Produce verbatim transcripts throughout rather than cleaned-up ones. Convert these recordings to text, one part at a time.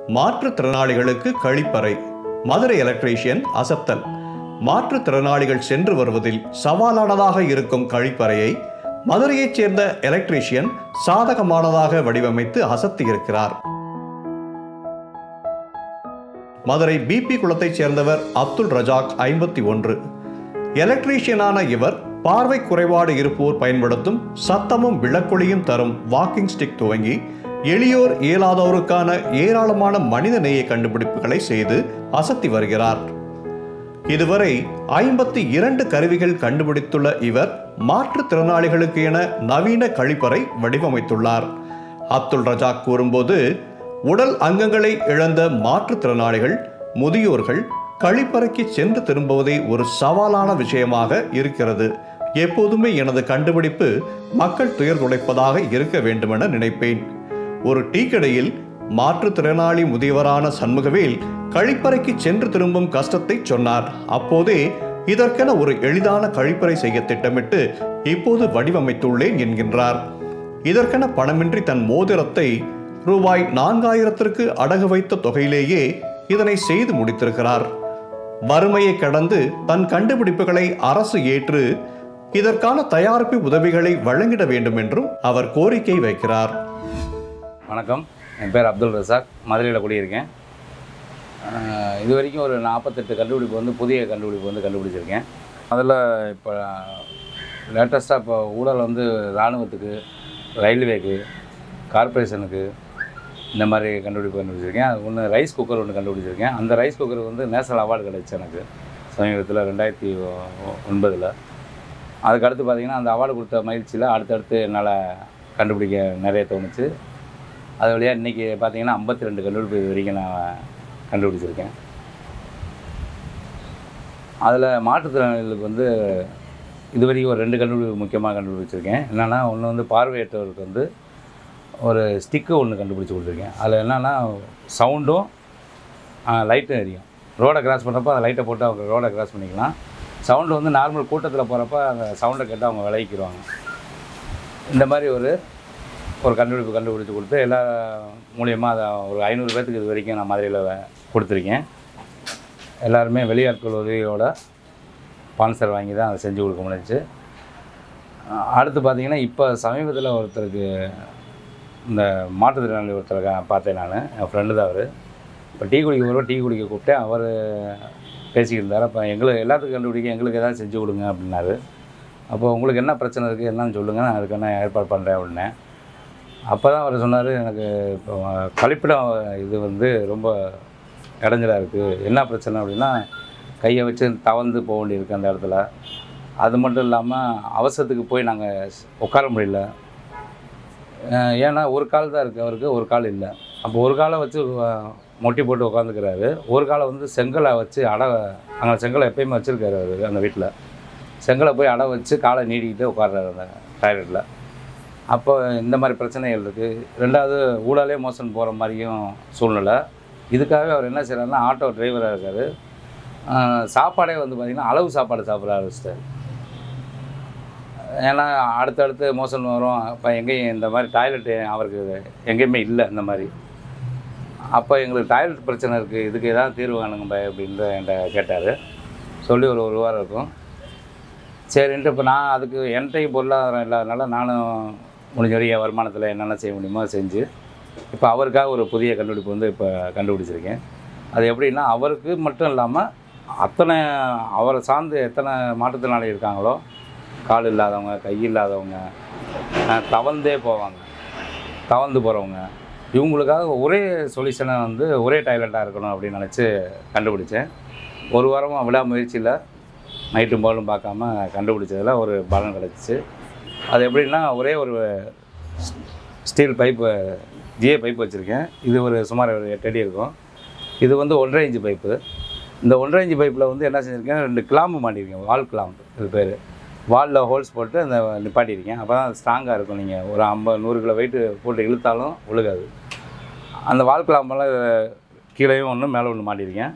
மாற்றுத்திறனாளிகளுக்கு கழிப்பறை. மதுரை எலக்ட்ரீஷியன் அசத்தல். மாற்றுத்திறனாளிகள் சென்று வருவதில் சவாலானதாக இருக்கும் கழிப்பறையை மதுரையைச் சேர்ந்த எலக்ட்ரீஷியன் சாதகமானதாக வடிவமைத்து அசத்தியிருக்கிறார். மதுரை பிபி குளத்தைச் சேர்ந்தவர் அப்துல் ரஜாக், ஐம்பத்தி ஒன்று. எலக்ட்ரீஷியனான இவர் பார்வை குறைபாடு இருப்போர் பயன்படுத்தும் சத்தமும் விளக்கொளியும் தரும் வாக்கிங் ஸ்டிக் துவங்கி எளியோர் இயலாதோருக்கான ஏராளமான மனித நேய கண்டுபிடிப்புகளை செய்து அசத்தி வருகிறார். இதுவரை ஐம்பத்தி இரண்டு கருவிகள் கண்டுபிடித்துள்ள இவர் மாற்றுத்திறனாளிகளுக்கு என நவீன கழிப்பறை வடிவமைத்துள்ளார். அப்துல் ரஜாக் கூறும்போது, உடல் அங்கங்களை இழந்த மாற்றுத்திறனாளிகள், முதியோர்கள் கழிப்பறைக்கு சென்று திரும்புவதே ஒரு சவாலான விஷயமாக இருக்கிறது. எப்போதுமே எனது கண்டுபிடிப்பு மக்கள் துயர் துடைப்பதாக இருக்க வேண்டுமென நினைப்பேன். ஒரு டீ கடையில் மாற்றுத்திறனாளி முதியவரான சண்முகவேல் கழிப்பறைக்கு சென்று திரும்பும் கஷ்டத்தை சொன்னார். அப்போதே இதற்கென ஒரு எளிதான கழிப்பறை செய்ய திட்டமிட்டு இப்போது வடிவமைத்துள்ளேன் என்கின்றார். இதற்கென பணமின்றி தன் மோதிரத்தை ரூபாய் நான்காயிரத்திற்கு அடகு வைத்த தொகையிலேயே இதனை செய்து முடித்திருக்கிறார். வறுமையை கடந்து தன் கண்டுபிடிப்புகளை அரசு ஏற்று இதற்கான தயாரிப்பு உதவிகளை வழங்கிட வேண்டும் என்றும் அவர் கோரிக்கை வைக்கிறார். வணக்கம், என் பேர் அப்துல் ரசாக், மதுரையில் குடியிருக்கேன். இது வரைக்கும் ஒரு நாற்பத்தெட்டு கண்டுபிடிப்பு வந்து புதிய கண்டுபிடிப்பு வந்து கண்டுபிடிச்சிருக்கேன். அதில் இப்போ லேட்டஸ்ட்டாக இப்போ ஊழல் வந்து இராணுவத்துக்கு, ரயில்வேக்கு, கார்பரேஷனுக்கு இந்த மாதிரி கண்டுபிடிப்பு கண்டுபிடிச்சிருக்கேன். அது ஒன்று ரைஸ் குக்கர் ஒன்று கண்டுபிடிச்சிருக்கேன். அந்த ரைஸ் குக்கர் வந்து நேஷனல் அவார்டு கிடைச்சி எனக்கு சமீபத்தில் ரெண்டாயிரத்தி ஒன்பதில். அதுக்கடுத்து பார்த்திங்கன்னா அந்த அவார்டு கொடுத்த மகிழ்ச்சியில் அடுத்தடுத்து என்னால் கண்டுபிடிக்க நிறைய தோணுச்சு. அது வழியாக இன்றைக்கி பார்த்திங்கன்னா ஐம்பத்தி ரெண்டு கண்டுபிடிப்பு இது வரைக்கும் நான் கண்டுபிடிச்சிருக்கேன். அதில் மாற்றுத்திறனாளிகளுக்கு வந்து இது வரைக்கும் ஒரு ரெண்டு கண்டுபிடிப்பு முக்கியமாக கண்டுபிடிச்சிருக்கேன். என்னென்னா, ஒன்று வந்து பார்வையற்றவருக்கு வந்து ஒரு ஸ்டிக்கு ஒன்று கண்டுபிடிச்சி கொடுத்துருக்கேன். அதில் என்னென்னா சவுண்டும் லைட்டும் எரியும். ரோடை கிராஸ் பண்ணுறப்போ அந்த லைட்டை போட்டு அவங்க ரோடை கிராஸ் பண்ணிக்கலாம். சவுண்டு வந்து நார்மல் கூட்டத்தில் போகிறப்ப அந்த சவுண்டை கேட்டு அவங்க விலகிக்கிடுவாங்க. இந்த மாதிரி ஒரு ஒரு கண்டுபிடிப்பு கண்டுபிடிச்சி கொடுத்து எல்லா மூலியமாக அதை ஒரு ஐநூறு பேர்த்துக்கு இது வரைக்கும் நான் மதுரையில் கொடுத்துருக்கேன். எல்லாருமே வெளியாட்கள் உதவியோட ஸ்பான்சர் வாங்கி தான் அதை செஞ்சு கொடுக்க முடிஞ்சிச்சு. அடுத்து பார்த்திங்கன்னா இப்போ சமீபத்தில் ஒருத்தருக்கு இந்த மாற்றுத்திறனாளி ஒருத்தரை பார்த்தேன் நான், என் ஃப்ரெண்டு தான் அவர். இப்போ டீ குடிக்க வருவோம், டீ குடிக்க கூப்பிட்டேன். அவர் பேசிக்கிருந்தார். அப்போ எங்களுக்கு எல்லாத்துக்கும் கண்டுபிடிக்க எங்களுக்கு எதாவது செஞ்சு கொடுங்க அப்படின்னாரு. அப்போ உங்களுக்கு என்ன பிரச்சனை இருக்குது என்னன்னு சொல்லுங்கள், நான் அதுக்கான ஏற்பாடு பண்ணுறேன் அப்படின்னேன். அப்போ தான் அவர் சொன்னார், எனக்கு இப்போ கழிப்பிடம் இது வந்து ரொம்ப இடைஞ்சலாக இருக்குது. என்ன பிரச்சனை அப்படின்னா, கையை வச்சு தவந்து போக வேண்டியிருக்கு அந்த இடத்துல. அது மட்டும் இல்லாமல் அவசரத்துக்கு போய் நாங்கள் உட்கார முடியல. ஏன்னா ஒரு கால் தான் இருக்குது அவருக்கு, ஒரு கால் இல்லை. அப்போ ஒரு காலை வச்சு மொட்டி போட்டு உட்காந்துக்கிறாரு, ஒரு காலை வந்து செங்கலை வச்சு அடை, அங்கே செங்கலை எப்பயுமே வச்சுருக்காரு அவர் அந்த வீட்டில். செங்கலை போய் அடை வச்சு காலை நீடிக்கிட்டு உட்கார்றாரு அந்த டாய்லெட்டில். அப்போ இந்த மாதிரி பிரச்சனைகள் இருக்குது. ரெண்டாவது ஊழலே மோசம் போகிற மாதிரியும் சூழ்நிலை. இதுக்காகவே அவர் என்ன செய்கிறாருன்னா, ஆட்டோ டிரைவராக இருக்கார். சாப்பாடே வந்து பார்த்திங்கன்னா அளவு சாப்பாடு சாப்பிட ஆரம்பிச்சிட்டார். ஏன்னா அடுத்தடுத்து மோசம் வரும். இப்போ எங்கேயும் இந்த மாதிரி டாய்லெட்டு அவருக்கு எங்கேயுமே இல்லை இந்த மாதிரி. அப்போ எங்களுக்கு டாய்லெட் பிரச்சனை இருக்குது, இதுக்கு எதாவது தீர்வு காணுங்க பை அப்படின்ற என்கிட்ட கேட்டார். சொல்லி ஒரு ஒரு வாரம் இருக்கும். சரின்ட்டு இப்போ நான் அதுக்கு என்கிட்டையும் பொருளாதாரம் இல்லாதனால நானும் முடிஞ்ச வரைக்கும் என் வருமானத்தில் என்னென்ன செய்ய முடியுமோ செஞ்சு இப்போ அவருக்காக ஒரு புதிய கண்டுபிடிப்பு வந்து இப்போ கண்டுபிடிச்சிருக்கேன். அது எப்படின்னா, அவருக்கு மட்டும் இல்லாமல் அத்தனை அவரை சார்ந்து எத்தனை மாற்றுத்திறனாளி இருக்காங்களோ, கால் இல்லாதவங்க, கை இல்லாதவங்க, தவந்தே போவாங்க, தவந்து போகிறவங்க, இவங்களுக்காக ஒரே சொல்யூஷனை வந்து ஒரே டாய்லெட்டாக இருக்கணும் அப்படின்னு நினச்சி கண்டுபிடிச்சேன். ஒரு வாரமாக விடா முயற்சியில் நைட்டும் பகலும் பார்க்காம கண்டுபிடிச்சதில் ஒரு பலன் கிடச்சிச்சு. அது எப்படின்னா, ஒரே ஒரு ஸ்டீல் பைப்பு, ஜிஏ பைப்பு வச்சுருக்கேன். இது ஒரு சுமார் ஒரு எட்டு அடி இருக்கும். இது வந்து ஒன்றரை இன்ச்சு பைப்பு. இந்த ஒன்றரை இன்ச்சு பைப்பில் வந்து என்ன செஞ்சுருக்கேன், ரெண்டு கிளாம்பு மாட்டியிருக்கேன், வால் கிளாம்பு இது பேர். வாலில் ஹோல்ஸ் போட்டு அந்த நிப்பாட்டியிருக்கேன். அப்போ தான் ஸ்ட்ராங்காக இருக்கும். நீங்கள் ஒரு ஐம்பது நூறு கிலோ வெயிட்டு போட்டு இழுத்தாலும் ஒழுகாது. அந்த வால் கிளாம்பெல்லாம் கீழேயும் ஒன்று மேலே ஒன்று மாட்டியிருக்கேன்.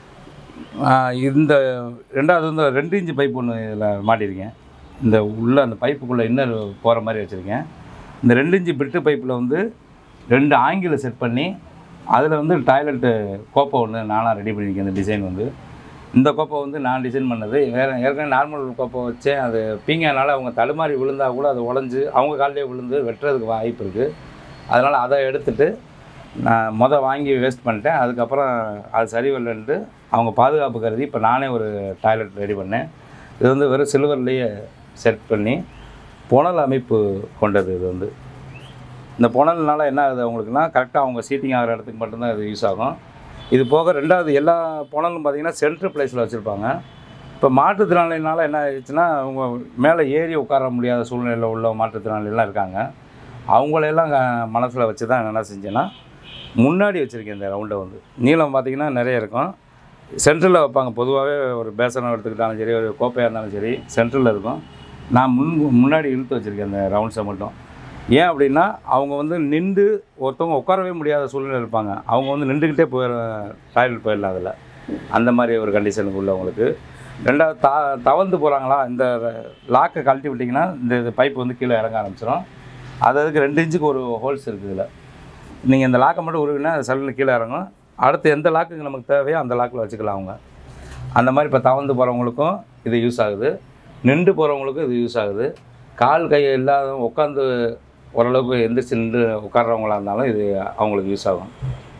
இந்த ரெண்டாவது வந்து ரெண்டு இன்ச்சு பைப் ஒன்று இதில் மாட்டியிருக்கேன். இந்த உள்ளே அந்த பைப்புக்குள்ளே இன்னர் போகிற மாதிரி வச்சுருக்கேன். இந்த ரெண்டு இன்ச்சு பிட்டு பைப்பில் வந்து ரெண்டு ஆங்கில செட் பண்ணி அதில் வந்து டாய்லெட்டு கோப்பை ஒன்று நானாக ரெடி பண்ணியிருக்கேன். இந்த டிசைன் வந்து இந்த கோப்பை வந்து நான் டிசைன் பண்ணது. வேறு ஏற்கனவே நார்மல் கோப்பை வச்சேன், அது பீங்கனால அவங்க தடுமாறி விழுந்தால் கூட அது உடஞ்சி அவங்க காலிலே விழுந்து வெட்டுறதுக்கு வாய்ப்பு இருக்குது. அதனால் அதை எடுத்துகிட்டு நான் மொதல் வாங்கி வேஸ்ட் பண்ணிட்டேன். அதுக்கப்புறம் அது சரி வரலன்ட்டு அவங்க பாதுகாப்பு கருதி இப்போ நானே ஒரு டாய்லெட் ரெடி பண்ணேன். இது வந்து வெறும் சில்வர்லேயே செட் பண்ணி புனல் அமைப்பு கொண்டது. இது வந்து இந்த புனல்னால என்ன ஆகுது அவங்களுக்குன்னா, கரெக்டாக அவங்க சீட்டிங் ஆகிற இடத்துக்கு மட்டும்தான் இது யூஸ் ஆகும். இது போக ரெண்டாவது எல்லா புனலும் பார்த்திங்கன்னா சென்ட்ரு பிளேஸில் வச்சுருப்பாங்க. இப்போ மாற்றுத்திறனாளினால என்ன ஆயிடுச்சுன்னா, அவங்க மேலே ஏறி உட்கார முடியாத சூழ்நிலையில் உள்ள மாற்றுத்திறனாளிலாம் இருக்காங்க. அவங்களையெல்லாம் மனசில் வச்சு தான் என்ன செஞ்சேன்னா, முன்னாடி வச்சுருக்கேன். இந்த ரவுண்டை வந்து நீளம் பார்த்திங்கன்னா நிறைய இருக்கும். சென்ட்ரலில் வைப்பாங்க. பொதுவாகவே ஒரு பேசனை எடுத்துக்கிட்டாலும் சரி, ஒரு கோப்பையாக இருந்தாலும் சரி, சென்ட்ரலில் இருக்கும். நான் முன் முன்னாடி இழுத்து வச்சுருக்கேன் அந்த ரவுண்ட்ஸை மட்டும். ஏன் அப்படின்னா, அவங்க வந்து நின்று ஒருத்தவங்க உட்காரவே முடியாத சூழ்நிலை இருப்பாங்க. அவங்க வந்து நின்றுக்கிட்டே போயிட டாய்லெட் போயிடலாம் அதில். அந்த மாதிரி ஒரு கண்டிஷனுக்கு உள்ளவங்களுக்கு. ரெண்டாவது த தவழ்ந்து போகிறாங்களா, இந்த லாக்கை கழட்டி விட்டிங்கன்னா இந்த பைப் வந்து கீழே இறங்க ஆரம்பிச்சிடும். அது அதுக்கு ரெண்டு இன்ச்சுக்கு ஒரு ஹோல்ஸ் இருக்குது இதில். நீங்கள் இந்த லாக்கை மட்டும் உருவினா அது சல்லுன்னு கீழே இறங்கும். அடுத்து எந்த லாக்குக்கு நமக்கு தேவையோ அந்த லாக்கில் வச்சுக்கலாம் அவங்க. அந்த மாதிரி இப்போ தவழ்ந்து போகிறவங்களுக்கும் இது யூஸ் ஆகுது, நின்று போகிறவங்களுக்கும் இது யூஸ் ஆகுது. கால் கை இல்லாத உட்காந்து ஓரளவுக்கு எந்திரிச்சு நின்று உட்கார்றவங்களா இருந்தாலும் இது அவங்களுக்கு யூஸ் ஆகும்.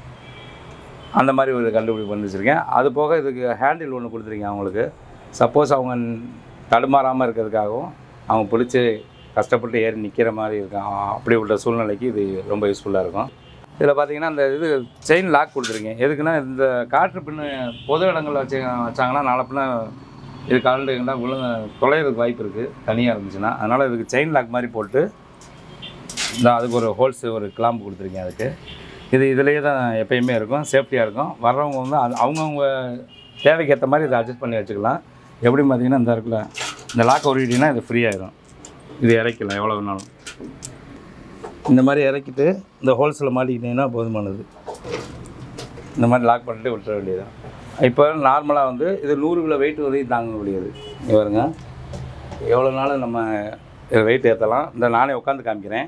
அந்த மாதிரி ஒரு கண்டுபிடிப்பு பண்ணி வச்சுருக்கேன். அது போக இதுக்கு ஹேண்டில் ஒன்று கொடுத்துருக்கேன் அவங்களுக்கு. சப்போஸ் அவங்க தடுமாறாமல் இருக்கிறதுக்காகவும் அவங்க பிடிச்சி கஷ்டப்பட்டு ஏறி நிற்கிற மாதிரி இருக்கும், அப்படி உள்ள சூழ்நிலைக்கு இது ரொம்ப யூஸ்ஃபுல்லாக இருக்கும். இதில் பார்த்திங்கன்னா இந்த இது செயின் லாக் கொடுத்துருக்கேன். எதுக்குன்னா, இந்த காற்று பின்னு பொது இடங்களில் வச்சு வச்சாங்கன்னா நாளை பின்ன இது கலண்டுங்கன்னா விழுங்க தொலைகிறதுக்கு வாய்ப்பு இருக்குது தனியாக இருந்துச்சுன்னா. அதனால் இதுக்கு செயின் லாக் மாதிரி போட்டு இந்த அதுக்கு ஒரு ஹோல்ஸு ஒரு கிளாம்பு கொடுத்துருக்கேன். அதுக்கு இது இதிலேயே தான் எப்பயுமே இருக்கும், சேஃப்டியாக இருக்கும். வர்றவங்க வந்து அது அவங்கவுங்க தேவைக்கு ஏற்ற மாதிரி இதை அட்ஜஸ்ட் பண்ணி வச்சுக்கலாம். எப்படி பார்த்திங்கன்னா, இந்த இடத்துல இந்த லாக் உருவிட்டிங்கன்னா இது ஃப்ரீ ஆகிடும். இது இறக்கலாம் எவ்வளோ வேணாலும். இந்த மாதிரி இறக்கிட்டு இந்த ஹோல்ஸில் மாட்டிக்கிட்டிங்கன்னா போதுமானது. இந்த மாதிரி லாக் பண்ணிட்டு விட்டுற வேண்டியதுதான். இப்போ நார்மலாக வந்து இது நூறு கிலோ வெயிட் வரையும் தாங்க முடியாது. பாருங்க எவ்வளோ நாளும் நம்ம வெயிட் ஏற்றலாம். இந்த நானே உட்காந்து காமிக்கிறேன்.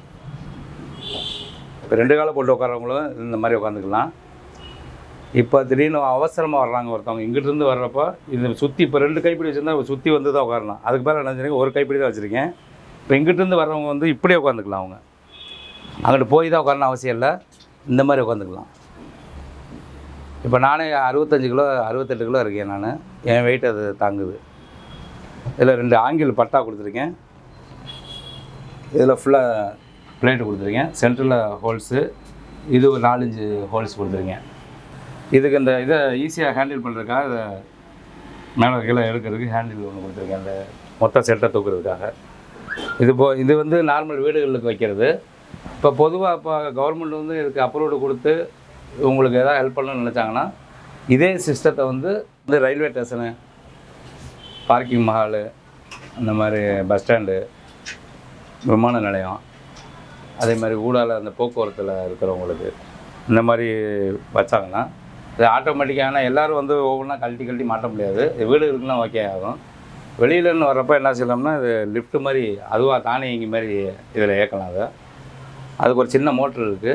இப்போ ரெண்டு காலை போட்டு உட்காரவங்களும் இந்த மாதிரி உட்காந்துக்கலாம். இப்போ திடீர்னு அவசரமாக வர்றாங்க ஒருத்தவங்க, இங்கிட்டிருந்து வர்றப்போ இது சுற்றி இப்போ ரெண்டு கைப்பிடி வச்சுருந்தா சுற்றி வந்து தான் உட்காரலாம். அதுக்கு பேர் என்ன வச்சுருக்கேன், ஒரு கைப்பிடி தான் வச்சுருக்கேன். இப்போ இங்கிட்டிருந்து வர்றவங்க வந்து இப்படியே உட்காந்துக்கலாம். அவங்க அங்கிட்டு போய் தான் உட்காரணும் அவசியம் இல்லை, இந்த மாதிரி உட்காந்துக்கலாம். இப்போ நானே அறுபத்தஞ்சு கிலோ அறுபத்தெட்டு கிலோ இருக்கேன் நான். என் வெயிட் அது தாங்குது. இதில் ரெண்டு ஆங்கிள் பட்டா கொடுத்துருக்கேன். இதில் ஃபுல்லாக பிளேட்டு கொடுத்துருக்கேன். சென்டரில் ஹோல்ஸு, இது ஒரு நாலஞ்சு ஹோல்ஸ் கொடுத்துருக்கேன். இதுக்கு இந்த இதை ஈஸியாக ஹேண்டில் பண்ணுறதுக்காக இதை மேலே கீழே எடுக்கிறதுக்கு ஹேண்டில் ஒன்று கொடுத்துருக்கேன், அந்த மொத்த செட்டை தூக்குறதுக்காக. இது போ இது வந்து நார்மல் வீடுகளுக்கு வைக்கிறது. இப்போ பொதுவாக இப்போ கவர்மெண்ட் வந்து இதுக்கு அப்ரூவ்டு கொடுத்து உங்களுக்கு எதாவது ஹெல்ப் பண்ணணும்னு நினச்சாங்கன்னா, இதே சிஸ்டத்தை வந்து இந்த ரயில்வே ஸ்டேஷனு, பார்க்கிங் மஹாலு, அந்த மாதிரி பஸ் ஸ்டாண்டு, விமான நிலையம், அதே மாதிரி ஊடால அந்த போக்குவரத்தில் இருக்கிறவங்களுக்கு இந்த மாதிரி வச்சாங்கன்னா இது ஆட்டோமேட்டிக்கான எல்லோரும் வந்து ஒவ்வொன்றா கழட்டி கழட்டி மாட்ட முடியாது. வீடு இருக்குன்னா ஓகே ஆகும். வெளியிலன்னு வர்றப்போ என்ன செய்யலாம்னா, இது லிஃப்ட்டு மாதிரி அதுவாக தானே இங்கே மாதிரி இதில் ஏற்கலாம். அதை அதுக்கு ஒரு சின்ன மோட்ரு இருக்குது,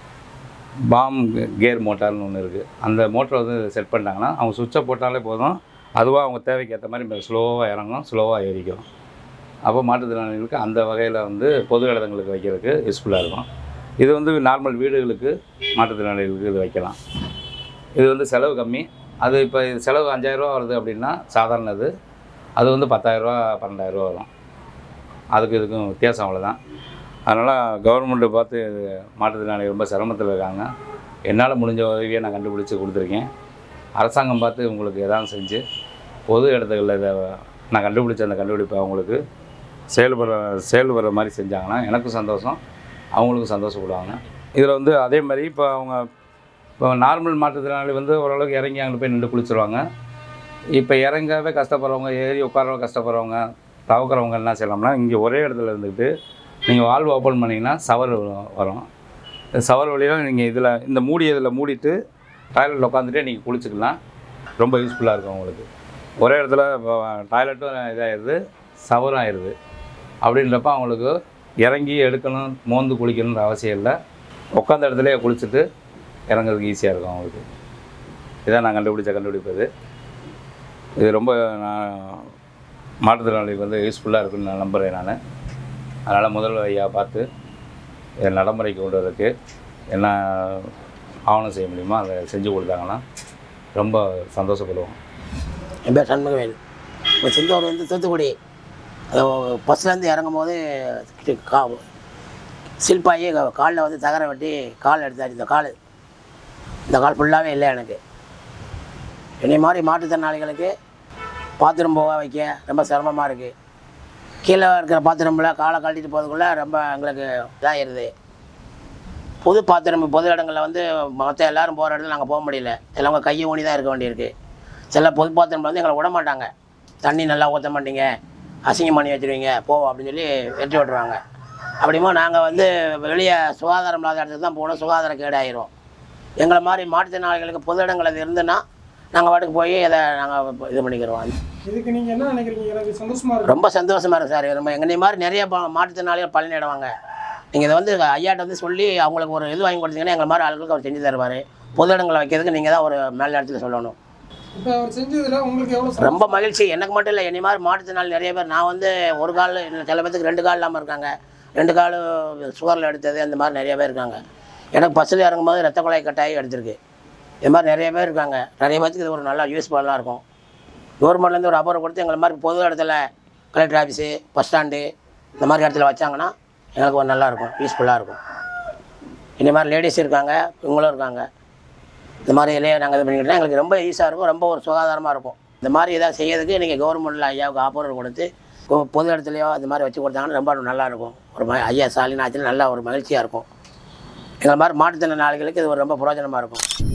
பாம் கேர் மோட்டார்னு ஒன்று இருக்குது. அந்த மோட்டரை வந்து செட் பண்ணிட்டாங்கன்னா அவங்க சுவிட்சை போட்டாலே போதும், அதுவாக அவங்க தேவைக்கு ஏற்ற மாதிரி ஸ்லோவாக இறங்கும், ஸ்லோவாக ஏறிக்கும். அப்போ மாற்றுத்திறனாளிகளுக்கு அந்த வகையில் வந்து பொது இடங்களுக்கு வைக்கிறதுக்கு யூஸ்ஃபுல்லாக இருக்கும். இது வந்து நார்மல் வீடுகளுக்கு மாற்றுத்திறனாளிகளுக்கு இது வைக்கலாம். இது வந்து செலவு கம்மி. அது இப்போ செலவு அஞ்சாயிரரூவா வருது அப்படின்னா சாதாரணது, அது வந்து பத்தாயிரரூவா பன்னெண்டாயிரரூவா வரும். அதுக்கு இதுக்கும் வித்தியாசம் அவ்வளோதான். அதனால் கவர்மெண்ட்டை பார்த்து மாற்றுத்திறனாளி ரொம்ப சிரமத்தில் இருக்காங்க. என்னால் முடிஞ்ச உதவியை நான் கண்டுபிடிச்சி கொடுத்துருக்கேன். அரசாங்கம் பார்த்து உங்களுக்கு எதாவது செஞ்சு பொது இடத்துகளில் இதை நான் கண்டுபிடிச்ச அந்த கண்டுபிடிப்பை அவங்களுக்கு செயல்படுற செயல்படுற மாதிரி செஞ்சாங்கன்னா எனக்கும் சந்தோஷம், அவங்களுக்கும் சந்தோஷப்படுவாங்க. இதில் வந்து அதே மாதிரி இப்போ அவங்க இப்போ நார்மல் மாற்றுத்திறனாளி வந்து ஓரளவுக்கு இறங்கி அங்கே போய் நின்று குளிச்சுருவாங்க. இப்போ இறங்கவே கஷ்டப்படுறவங்க, ஏறி உட்காரவங்க கஷ்டப்படுறவங்க, தவக்கிறவங்க என்ன செய்யலாம்னா, இங்கே ஒரே இடத்துல இருந்துக்கிட்டு நீங்கள் வால்வு ஓப்பன் பண்ணிங்கன்னா சவர் வரும். சவர் வழியில் நீங்கள் இதில் இந்த மூடி இதில் மூடிட்டு டாய்லெட்டில் உட்காந்துட்டே நீங்கள் குளிச்சுக்கலாம். ரொம்ப யூஸ்ஃபுல்லாக இருக்கும் உங்களுக்கு. ஒரே இடத்துல டாய்லெட்டும் இதாகிடுது, சவரும் ஆயிடுது. அப்படின்றப்ப அவங்களுக்கு இறங்கி எடுக்கணும், மோந்து குளிக்கணுன்ற அவசியம் இல்லை. உட்காந்த இடத்துலையே குளிச்சுட்டு இறங்குறதுக்கு ஈஸியாக இருக்கும் அவங்களுக்கு. இதான் நான் கண்டுபிடிச்ச கண்டுபிடிப்பது. இது ரொம்ப நான் மாற்றுத்திறனாளிக்கு வந்து யூஸ்ஃபுல்லாக இருக்குன்னு நான் நம்புகிறேன் நான். அதனால் முதல்வர் ஐயா பார்த்து இதை நடைமுறைக்கு கொண்டு வரதுக்கு என்ன ஆவணம் செய்ய முடியுமோ அதை செஞ்சு கொடுத்தாங்கன்னா ரொம்ப சந்தோஷப்படுவோம். என் பேர் சண்முகவேல். இப்போ சொந்த ஊர் வந்து தூத்துக்குடி. அது பஸ்லேருந்து இறங்கும் போது கா சில்பாயி காலில் வந்து தகரை வெட்டி கால் எடுத்தாச்சு. இந்த கால் இந்த கால் ஃபுல்லாகவே இல்லை எனக்கு. என்னை மாதிரி மாற்றுத்திறனாளிகளுக்கு பாத்ரூம் போக வைக்க ரொம்ப சிரமமாக இருக்குது. கீழே இருக்கிற பாத்ரூமில் காலை கழட்டிட்டு போகிறதுக்குள்ளே ரொம்ப எங்களுக்கு இதாகிடுது. பொது பாத்ரூம் பொது இடங்களில் வந்து மற்ற எல்லோரும் போகிற இடத்துல நாங்கள் போக முடியல. சிலவங்க கையை ஊனி தான் இருக்க வேண்டியிருக்கு. சில பொது பாத்ரூமில் வந்து எங்களை விட மாட்டாங்க. தண்ணி நல்லா ஊற்ற மாட்டீங்க, அசிங்கம் பண்ணி வச்சுருவீங்க போ அப்படின்னு சொல்லி வெட்டி விட்டுருவாங்க. அப்படிமா நாங்கள் வந்து வெளியே சுகாதாரம் இல்லாத இடத்துக்கு தான் போகணும். சுகாதார கேடாயிரும். எங்களை மாதிரி மாற்றுத்திறனாளிகளுக்கு பொது இடங்கள் அது இருந்துன்னா நாங்கள் வாட்டுக்கு போய் அதை நாங்கள் இது பண்ணிக்கிறோம். இதுக்கு நீங்கள் என்ன நினைக்கிறீங்க? எனக்கு சந்தோஷமாக இருக்குது. ரொம்ப சந்தோஷமாக இருக்குது சார். ரொம்ப எங்களை மாதிரி நிறைய மாற்றுத்திறனாளிகள் பலனிடுவாங்க. நீங்கள் இதை வந்து ஐயாட்ட வந்து சொல்லி அவங்களுக்கு ஒரு இது வாங்கி கொடுத்தீங்கன்னா எங்களை மாதிரி ஆளுகளுக்கு அவர் செஞ்சு தருவார். பொது இடங்களை வைக்கிறதுக்கு நீங்கள் தான் ஒரு மேல் இடத்துல சொல்லணும். இப்போ அவர் செஞ்சதில் உங்களுக்கு எவ்வளோ ரொம்ப மகிழ்ச்சி. எனக்கு மட்டும் இல்லை, என்னை மாதிரி மாற்றுத்திறனாளி நிறைய பேர். நான் வந்து ஒரு கால் சில பேருக்கு ரெண்டு கால் இல்லாமல் இருக்காங்க. ரெண்டு கால் சுகரில் எடுத்தது அந்த மாதிரி நிறைய பேர் இருக்காங்க. எனக்கு பஸ்ஸில் இறங்கும்போது ரத்த குழாய் கட்டாயி எடுத்திருக்கு. இது மாதிரி நிறைய பேர் இருக்காங்க. நிறைய பேருக்கு இது ஒரு நல்லா யூஸ்ஃபுல்லாக இருக்கும். கவர்மெண்ட்லேருந்து ஒரு அபூர்வம் கொடுத்து எங்களை மாதிரி பொது இடத்துல கலெக்டர் ஆஃபீஸு, பஸ் ஸ்டாண்டு இந்த மாதிரி இடத்துல வச்சாங்கன்னா எங்களுக்கு ஒரு நல்லாயிருக்கும், யூஸ்ஃபுல்லாக இருக்கும். இந்த மாதிரி லேடிஸ் இருக்காங்க, இவங்களும் இருக்காங்க. இந்த மாதிரி இல்லையே நாங்கள் இது பண்ணிக்கிட்டோம் எங்களுக்கு ரொம்ப ஈஸியாக இருக்கும், ரொம்ப ஒரு சுகாதாரமாக இருக்கும். இந்த மாதிரி எதாவது செய்யறதுக்கு நீங்கள் கவர்மெண்ட்டில் ஐயாவுக்கு ஆப்போர்ட் கொடுத்து பொது இடத்துலையோ இந்த மாதிரி வச்சு கொடுத்தாங்கன்னா ரொம்ப நல்லாயிருக்கும். ஒரு ம ஐயா ஸ்டாலின் ஆச்சுன்னா நல்லா ஒரு மகிழ்ச்சியாக இருக்கும். எங்களை மாதிரி மாற்றுத்திறனாளிகளுக்கு இது ஒரு ரொம்ப பிரயோஜனமாக இருக்கும்.